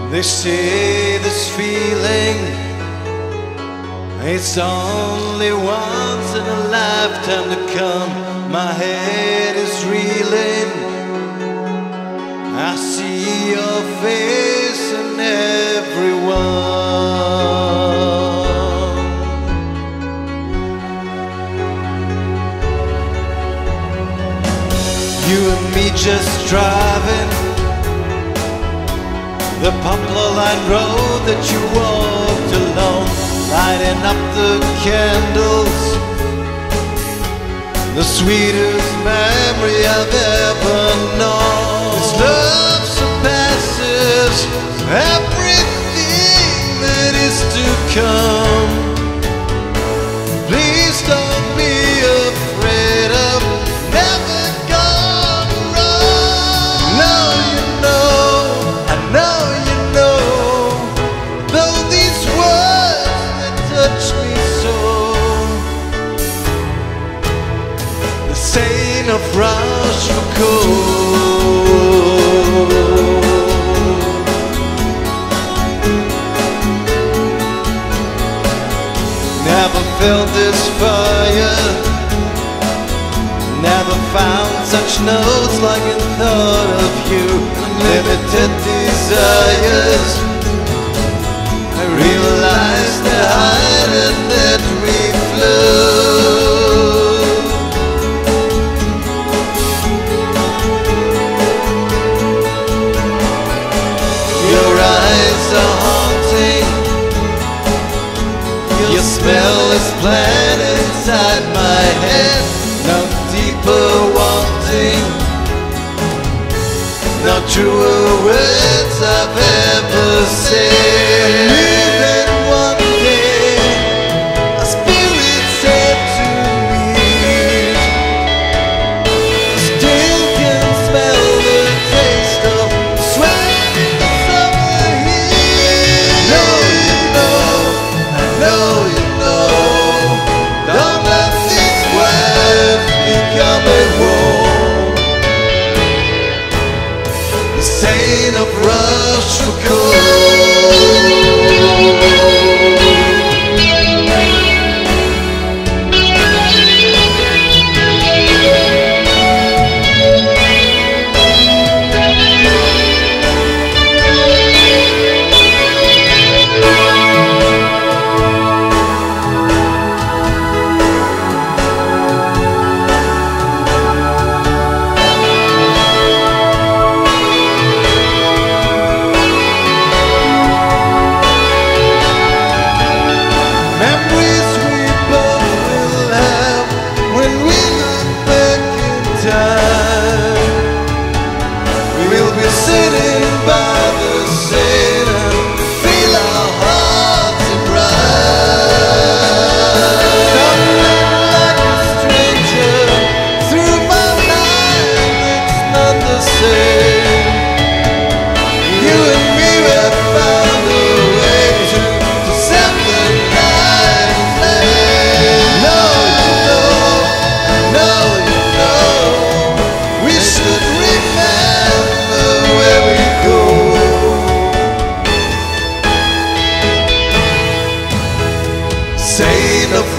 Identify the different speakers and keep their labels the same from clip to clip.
Speaker 1: They say this feeling, it's only once in a lifetime to come. My head is reeling, I see your face in everyone. You and me just driving the poplar line road that you walked alone, lighting up the candles, the sweetest memory I've ever known. This love surpasses everything that is to come. Please don't be afraid of never gone wrong. Now you know, I know you know, though these words that touch me so. The Saint of Rochefoucauld. Never felt this fire, never found such notes like in thought of you. Limited desires, I realized the height and that we flew. Your eyes are haunting, your smell is planted inside my head. No deeper wanting, no truer words I've ever said. Knew that one day a spirit said to me, still can smell the taste of sweat summer heat. No, you know, I know you know, don't let these words become a war. The Saint of Rochefoucauld. Memories we both will have when we look back in time. We'll be sitting by the Seine and feel our hearts rise. Something like a stranger through my life that's not the same. You and me have found a way to set the night flame. No, you know, we should remember where we go. Saint of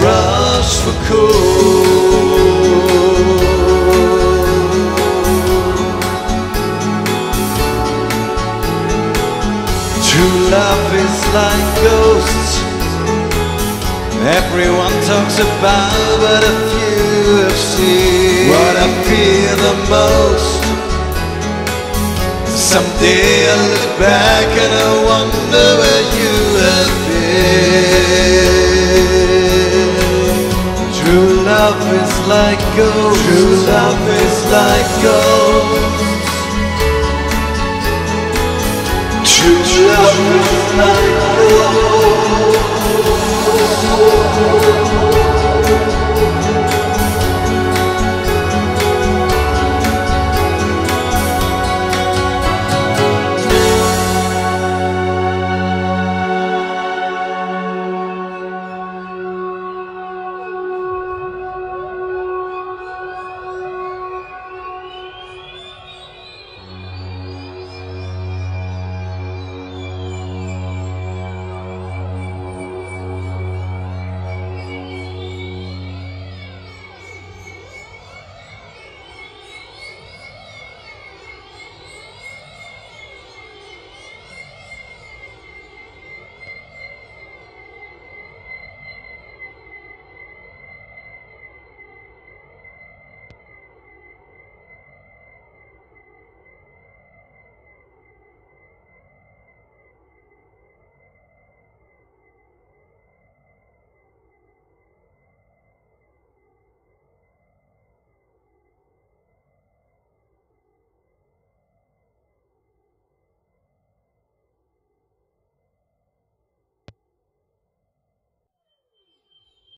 Speaker 1: Rochefoucauld. True love is like ghosts, everyone talks about, but a few have seen. What I fear the most, someday I look back and I wonder where you have been. True love is like ghosts, true love is like ghosts. True love is like ghosts.